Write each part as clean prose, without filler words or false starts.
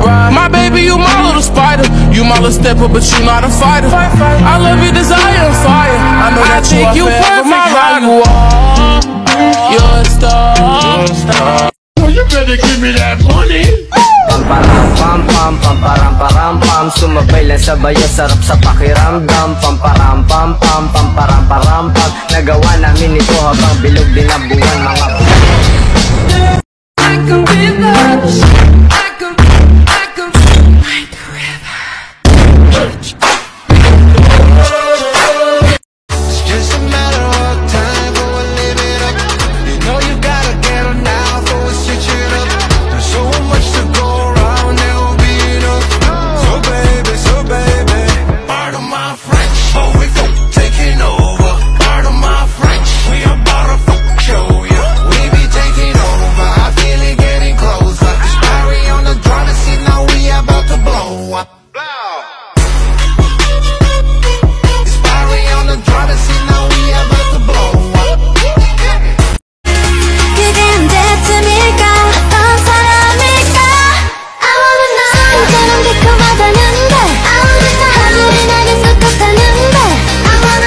My baby, you my little spider. You my little stepper, but you not a fighter. I love your desire and fire. I know that you perfect, my rider. You are, you're a star. Well, you better give me that money. Pamparam-pam, sumabay lang sabayo, sarap sa pakiramdam. Pamparam-pam, nagawa namin ito habang bilog din ang buwan, mga I can be loved. I can like the river. It's just a matter of time for we live it up. You know you gotta get up now for we switch it up. There's so much to go around, there won't be enough. So baby, pardon my French, oh we taking over. Pardon my French, we about to show ya. We be taking over, I feel it getting closer. It's Barry on the driver's seat, now we about to blow up. It's Barry on the driver's seat, now we about to blow up. 그게 언제쯤일까? 어떤 사람일까? I wanna know. 너처럼 달콤하다는데 I wanna know. 하늘이 나게 쏟았다는데 I wanna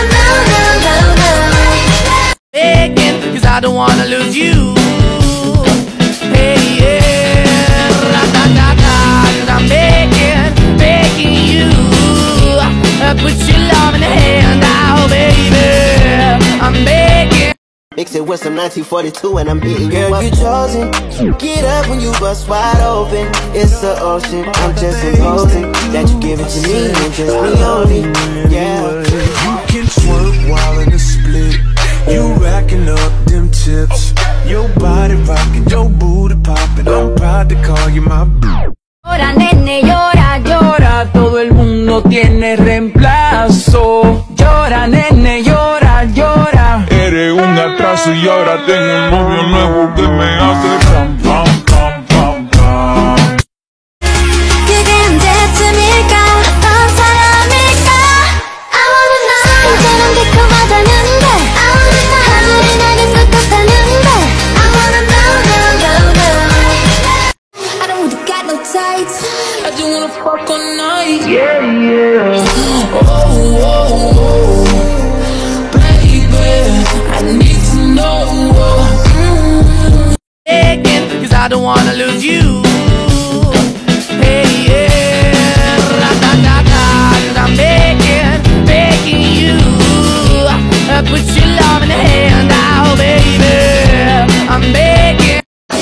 know. Begging, 'cause I don't wanna lose you. Hey, yeah, ra-da-da-da, 'cause I'm begging you. Put your love in the hand now, baby. I'm begging. Mix it with some 1942 and I'm hitting you up. Girl, you chosen. Get up when you bust wide open. It's the ocean. I'm just imposing that you give it to me and just me only. Yeah. You can twerk while in the split. You racking up them tips. Your body rocking, your booty popping. I'm proud to call you my boo. Llora, nene, llora, llora. Todo el mundo tiene reemplazo. Llora, nene, llora, llora. Eres un atraso y ahora tengo un novio nuevo que me hace pam, pam, pam, pam, pam. 그게 언제쯤일까? 어떤 사람일까? I wanna know. 너처럼 달콤하다는데 I wanna know. 하늘이 나게 쏟았다는데 I wanna know. I don't really got no tights. I just wanna fuck all night. Yeah, yeah. Oh, baby, I need to know. Begging, 'cause I don't wanna lose you. Hey, yeah, ra-da-da-da, 'cause I'm begging you. Put your love in the hand now, baby. I'm begging.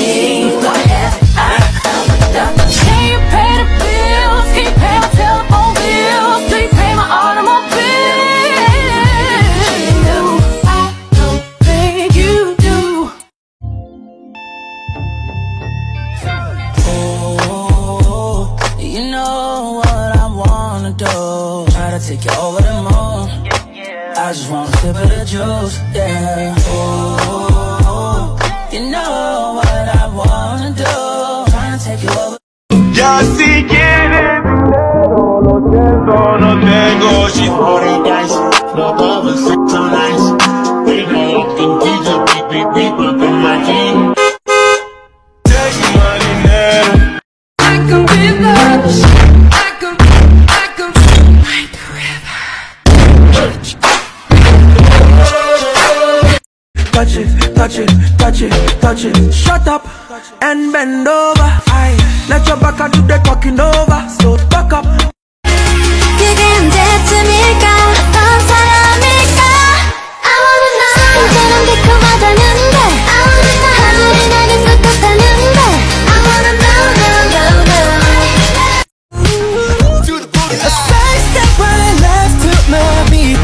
Can you pay the bills? Can you pay my telephone bills? Do you pay my automobile? I don't think you do. Oh, you know what I wanna do. Try to take you over the moon. I just wanna sip of the juice, yeah. Oh, you know what I wanna do. Trying to take you over. Ya si quieres dinero, lo siento, no tengo. She's holding dice, no cover, so nice. We know I can teach her, beep, up in my jeans. Take my dinero. I can be loved. I can like the river. Touch it, touch it, touch it, touch it. Shut up and bend over. Aye. Let your back do the talking over. So back up. 그게 언제쯤일까? 어떤 사람일까? I wanna know. 너처럼 달콤하다는데 I wanna know. 하늘이 나게 쏟았다는데 I wanna know. A side step right and left to my beat.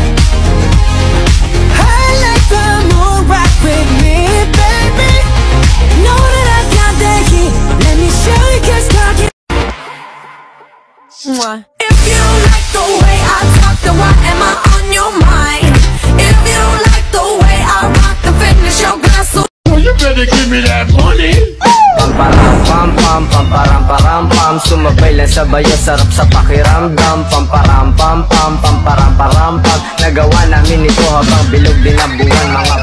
I like the moon rock with me, baby. Know that I got the heat. Let me show you 'cause talking. If you like the way I talk, then why am I on your mind? If you like the way I rock, then finish your glass. So Well, you better give me that money. Pamparam-pam, sumabay lang sabayo, sarap sa pakiramdam. Pamparam-pam, nagawa namin ito habang bilog din ang buwan, mga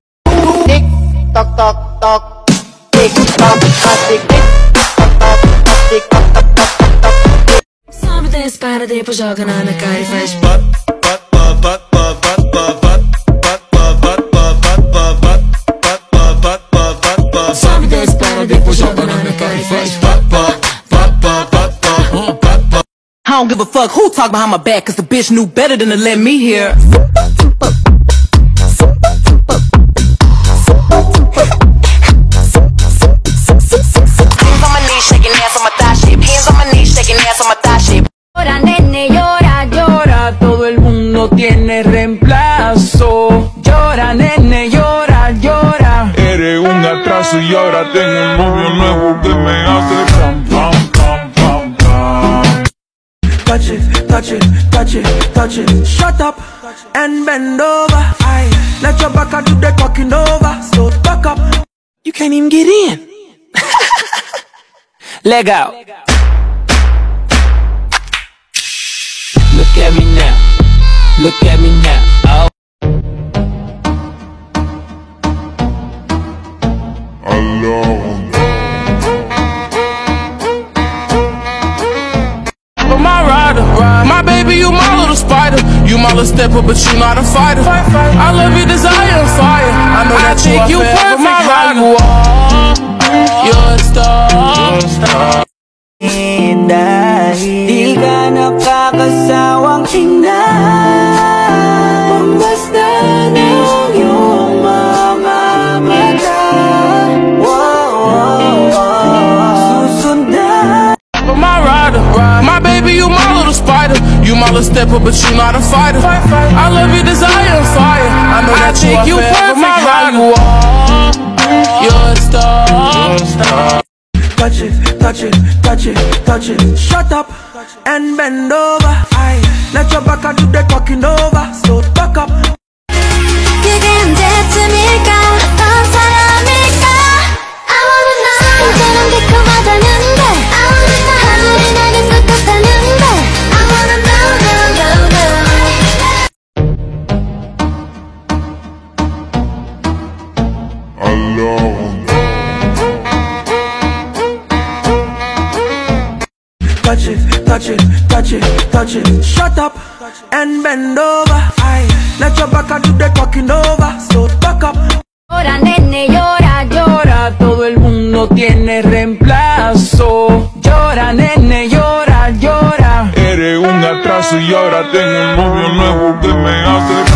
Tick, tock, tock, tock. Tick, tock, tock, tick, tick, tock, tock, tock. para di po siya ka na nagka-refresh. Sabi guys, para di po siya ka na nagka-refresh. I don't give a fuck who talk behind my back, cause the bitch knew better than to let me hear. Hands on my knees, shaking ass on my thigh shape. Hands on my knees, shaking ass on my thigh shape. Llora, nene, llora, llora, todo el mundo tiene reemplazo. Llora, nene, llora, llora. Eres un atraso y ahora tengo un novio nuevo que me hace pam, pam, pam, pam, pam. Touch it, touch it, touch it, touch it. Shut up and bend over. Aye. Let your back do the talking over. So back up. You can't even get in. Leg out. Look at me now. Look at me now. Oh. Alone. My rider, my baby, you my little spider. You my little stepper, but you not a fighter. I love your desire and fire. I know that you are perfect, my rider. You are, you're a star. Di ka nakakasawang tingnan, basta ng iyong mga mata. Susundan. My rider, my baby, you my little spider. You my little stepper, but you not a fighter. I love your desire and fire. I know that you are perfect, my rider. You are, you're a star. Touch it, touch it, touch it, touch it. Shut up and bend over. Aye. Let your back do the talking over. So back up. 그게 언제쯤일까 어떤 사람일까 I wanna know 꿈처럼 달콤하다는데 I wanna know 하늘이 나를 끄덕다는데 I wanna know, Alone. Touch it, touch it, touch it, touch it. Shut up and bend over. Aye. Let your back do the talking over. So back up. Llora, nene, llora, llora, todo el mundo tiene reemplazo. Llora, nene, llora, llora. Eres un atraso y ahora tengo un novio nuevo que me hace